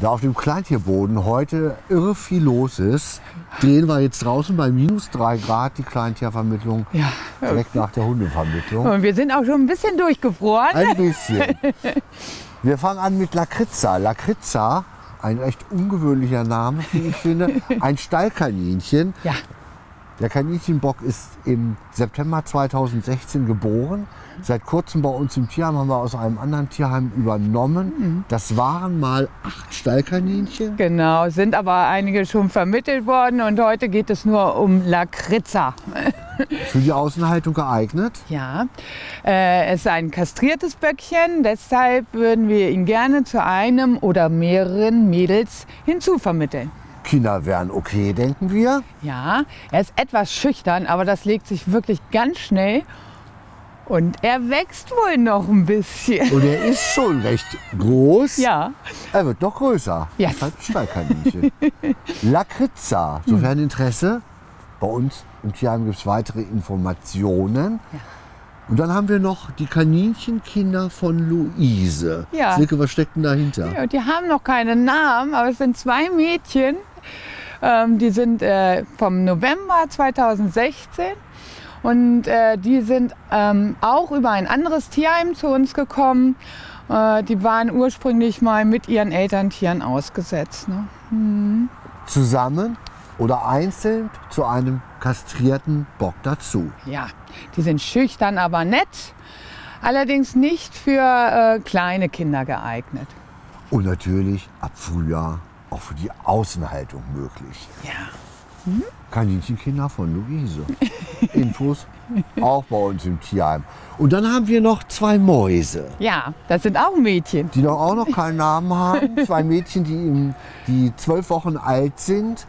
Da auf dem Kleintierboden heute irre viel los ist, drehen wir jetzt draußen bei -3 Grad die Kleintiervermittlung, Ja. direkt nach der Hundevermittlung. Und wir sind auch schon ein bisschen durchgefroren. Ein bisschen. Wir fangen an mit Lakritza. Lakritza, ein recht ungewöhnlicher Name, wie ich finde, ein Stallkaninchen. Ja. Der Kaninchenbock ist im September 2016 geboren. Seit kurzem bei uns im Tierheim haben wir aus einem anderen Tierheim übernommen. Das waren mal 8 Stallkaninchen. Genau, sind aber einige schon vermittelt worden und heute geht es nur um Lakritza. Für die Außenhaltung geeignet. Ja, es ist ein kastriertes Böckchen, deshalb würden wir ihn gerne zu einem oder mehreren Mädels hinzuvermitteln. Kinder wären okay, denken wir. Ja, er ist etwas schüchtern, aber das legt sich wirklich ganz schnell. Und er wächst wohl noch ein bisschen. Und er ist schon recht groß. Ja, Er wird noch größer. Ja. Deshalb Stallkaninchen. Lakritza, sofern Interesse. Bei uns im Tierheim gibt es weitere Informationen. Ja. Und dann haben wir noch die Kaninchenkinder von Luise. Ja. Silke, was steckt denn dahinter? ja, und die haben noch keinen Namen, aber es sind 2 Mädchen. Die sind vom November 2016. Und die sind auch über ein anderes Tierheim zu uns gekommen. Die waren ursprünglich mal mit ihren Elterntieren ausgesetzt. Ne? Zusammen oder einzeln zu einem kastrierten Bock dazu. Ja, die sind schüchtern, aber nett. Allerdings nicht für kleine Kinder geeignet. Und natürlich ab Frühjahr auch für die Außenhaltung möglich. Ja. Kaninchenkinder von Luise. Infos auch bei uns im Tierheim. Und dann haben wir noch 2 Mäuse, Ja, das sind auch Mädchen. die noch auch noch keinen Namen haben. 2 Mädchen, die 12 Wochen alt sind.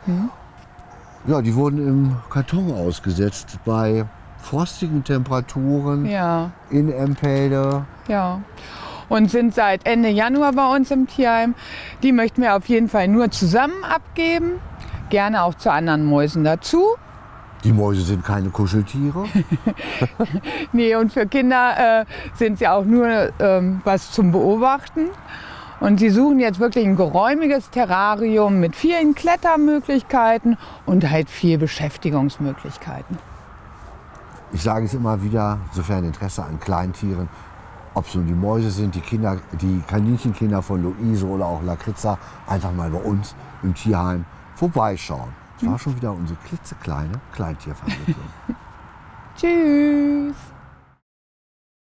Ja, die wurden im Karton ausgesetzt bei frostigen Temperaturen Ja, in Empelde. ja. Und sind seit Ende Januar bei uns im Tierheim. Die möchten wir auf jeden Fall nur zusammen abgeben. Gerne auch zu anderen Mäusen dazu. Die Mäuse sind keine Kuscheltiere. Nee, und für Kinder sind sie auch nur was zum Beobachten. Und sie suchen jetzt wirklich ein geräumiges Terrarium mit vielen Klettermöglichkeiten und halt viel Beschäftigungsmöglichkeiten. Ich sage es immer wieder, sofern Interesse an Kleintieren, ob es nun die Mäuse sind, die Kaninchenkinder von Luise oder auch Lakritza, einfach mal bei uns im Tierheim vorbeischauen. Das war schon wieder unsere klitzekleine Kleintiervermittlung. Tschüss!